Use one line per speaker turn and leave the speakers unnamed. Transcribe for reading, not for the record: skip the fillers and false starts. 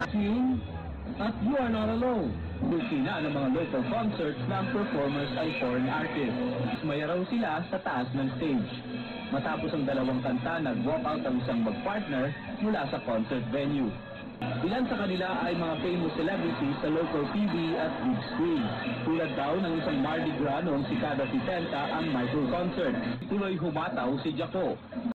King, at you are not alone. Busina ng mga local concerts na ang performers ay foreign artists. May raw sila sa taas ng stage. Matapos ang dalawang kanta, nag-walk out ang isang mag-partner mula sa concert venue. Ilan sa kanila ay mga famous celebrities sa local TV at big screen. Tulad daw ng isang Mardi Gras noong sikada si Tenta ang Michael concert. Tuloy humataw si Jaco.